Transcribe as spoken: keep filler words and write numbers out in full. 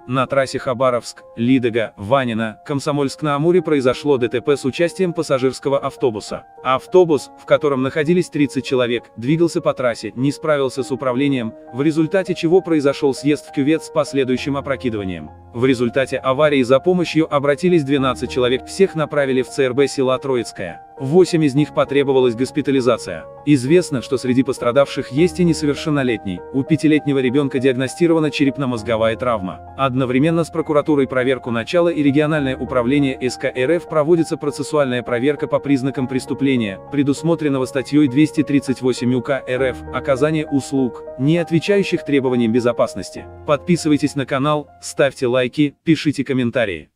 На трассе Хабаровск-Лидога, Ванино, Комсомольск-на-Амуре произошло ДТП с участием пассажирского автобуса. Автобус, в котором находились тридцать человек, двигался по трассе, не справился с управлением, в результате чего произошел съезд в кювет с последующим опрокидыванием. В результате аварии за помощью обратились двенадцать человек, всех направили в ЦРБ села Троицкое. восемь из них потребовалась госпитализация. Известно, что среди пострадавших есть и несовершеннолетний. У пятилетнего ребенка диагностирована черепно-мозговая травма. Одновременно с прокуратурой проверку начала и региональное управление СК РФ проводится процессуальная проверка по признакам преступления, предусмотренного статьей двести тридцать восемь УК РФ, оказание услуг, не отвечающих требованиям безопасности. Подписывайтесь на канал, ставьте лайки, пишите комментарии.